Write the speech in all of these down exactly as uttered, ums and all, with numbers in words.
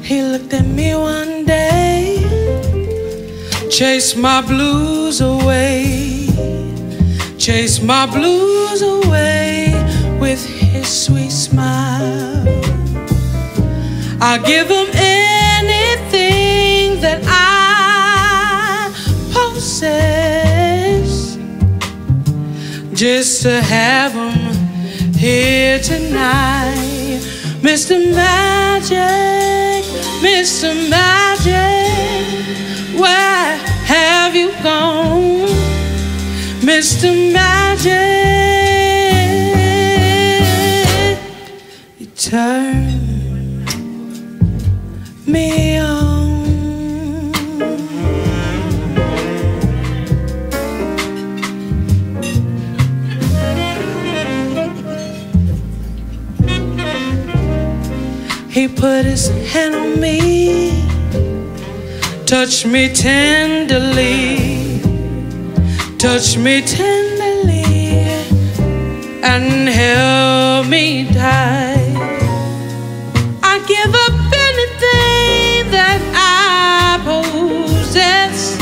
He looked at me one day, chased my blues away, chased my blues away with his sweet smile. I'll give him anything that I possess just to have him here tonight. Mister Magic, Mister Magic, where have you gone? Mister Magic, you turn me on. He put his hand on me, touched me tenderly, touched me tenderly, and held me tight. I give up anything that I possess.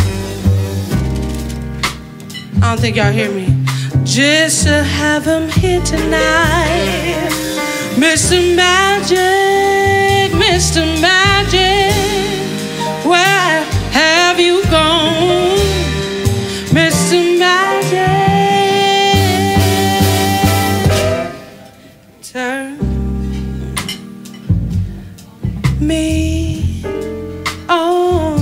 I don't think y'all hear me. Just to have him here tonight. Mister Magic, Mister Magic, where have you gone? Mister Magic, turn me on.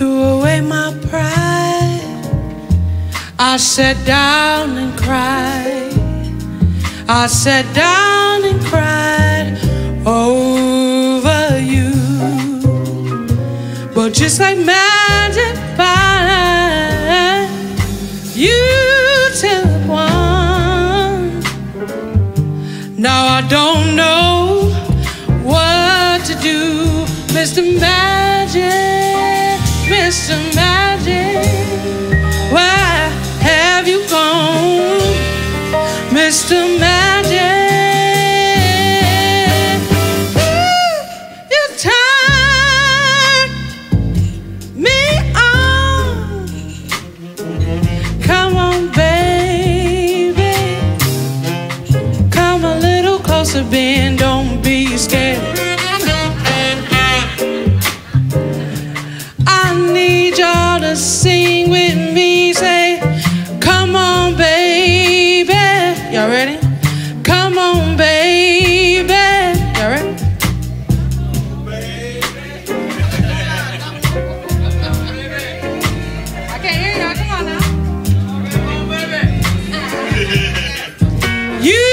threw away my pride. I sat down and cried. I sat down and cried over you. But just like magic, by you took one. Now I don't know what to do, Mister Magic, Mister Magic. Where have you gone, Mister Magic? Ooh, you turn me on. Come on, baby. Come a little closer, Ben. Don't be scared. I need y'all to sing with me. Say, come on, baby. Y'all ready? Come on, baby. Y'all ready? I can't hear y'all. Come on now. Come on, baby. You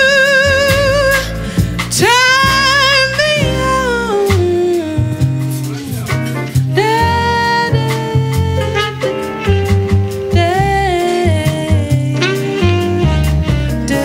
turn me on. Da, da, da, da.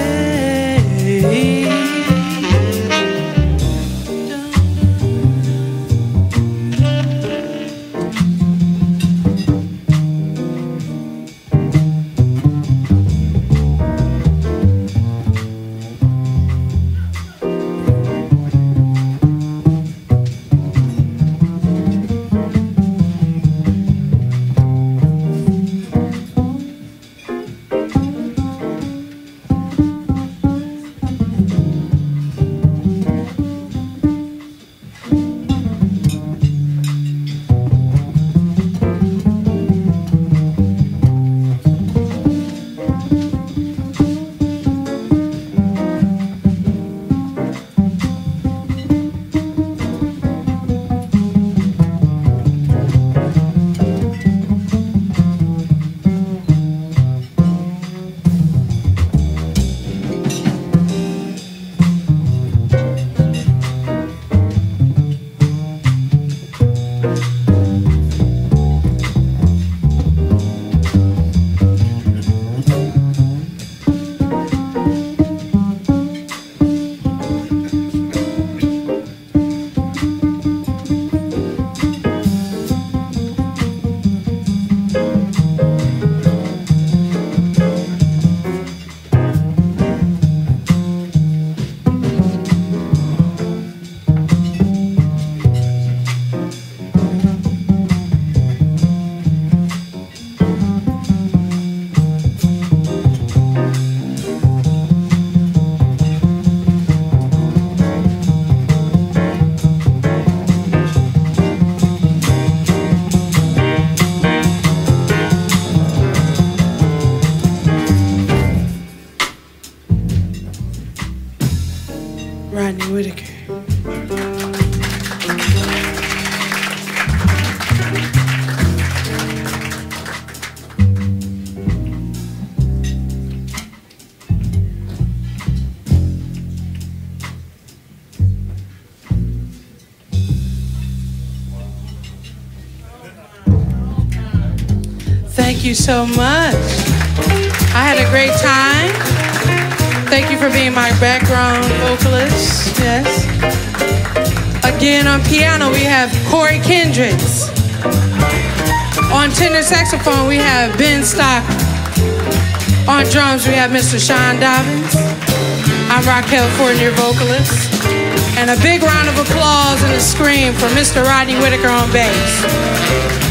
Rodney Whitaker. Thank you so much. I had a great time. Thank you for being my background vocalist. Yes. Again, on piano, we have Corey Kendricks. On tenor saxophone, we have Ben Stock. On drums, we have Mister Sean Dobbins. I'm Rockelle, Fortin, your vocalist. And a big round of applause and a scream for Mister Rodney Whitaker on bass.